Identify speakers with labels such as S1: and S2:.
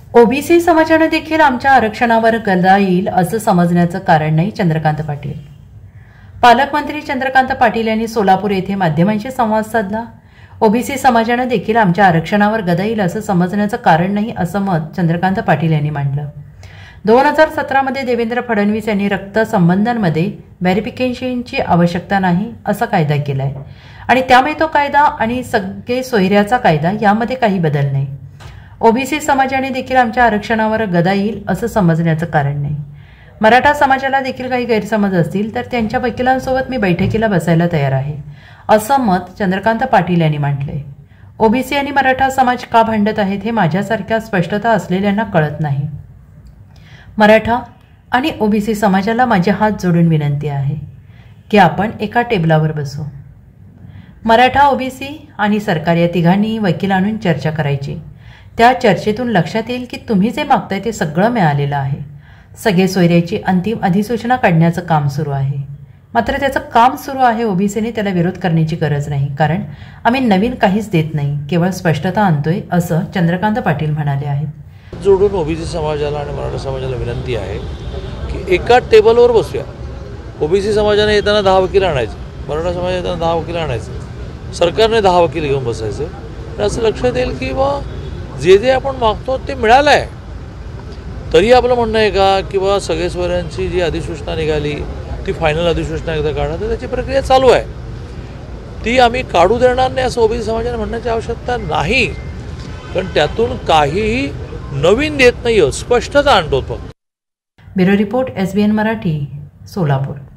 S1: OBC समाजाने देखील आमच्या आरक्षणावर गदा येईल असं समजण्याचं कारण नाही. चंद्रकांत पाटील. पालकमंत्री चंद्रकांत पाटील यांनी सोलापूर येथे माध्यमांशी संवाद साधला. ओबीसी समाजाने देखील आमच्या आरक्षणावर गदा येईल असं समजण्याचं कारण नाही असं मत चंद्रकांत पाटील यांनी मांडलं. 2017 मध्ये देवेंद्र फडणवीस यांनी रक्त संबंधांमध्ये व्हेरिफिकेशनची आवश्यकता नाही असा कायदा केलाय आणि त्यामुळे तो कायदा आणि सगळे सोयऱ्याचा कायदा यामध्ये काही बदल नाही. ओबीसी समाजाने देखील आमच्या आरक्षणावर गदा येईल असं समजण्याचं कारण नाही. मराठा समाजाला देखील काही गैरसमज असतील तर त्यांच्या वकिलांसोबत मी बैठकीला बसायला तयार आहे असं मत चंद्रकांत पाटील यांनी मांडलंय. ओबीसी आणि मराठा समाज का भांडत आहेत हे माझ्यासारख्या स्पष्टता असलेल्यांना कळत नाही. मराठा आणि ओबीसी समाजाला माझे हात जोडून विनंती आहे की आपण एका टेबलावर बसू. मराठा, ओबीसी आणि सरकार या तिघांनी वकील आणून चर्चा करायची. त्या चर्चेतून लक्षात येईल की तुम्ही जे मागताय ते सगळं मिळालेलं आहे. सगळे सोयऱ्याची अंतिम अधिसूचना काढण्याचं काम सुरू आहे. मात्र त्याचं काम सुरू आहे. ओबीसीने त्याला विरोध करण्याची गरज नाही कारण आम्ही नवीन काहीच देत नाही, केवळ स्पष्टता आणतोय असं चंद्रकांत पाटील म्हणाले आहेत.
S2: जोडून ओबीसी समाजाला आणि मराठा समाजाला विनंती आहे की एका टेबलवर बसूया. ओबीसी समाजाने येताना 10 वकील आणायचे, मराठा समाज येताना 10 वकील आणायचे, सरकारने 10 वकील घेऊन बसायचे. तर असं लक्षात येईल की बा जे आपण मागतो ते मिळालं आहे. तरी आपलं म्हणणं आहे का की बा सगळे सोयऱ्यांची जी अधिसूचना निघाली ती फायनल अधिसूचना एकदा काढा, तर त्याची प्रक्रिया चालू आहे. ती आम्ही काढू देणार नाही असं ओबीसी समाजाने म्हणण्याची आवश्यकता नाही, कारण त्यातून काहीही नवीन देत नाही, स्पष्टता आणतो फक्त.
S1: Bureau report, SBN Marathi, Solapur.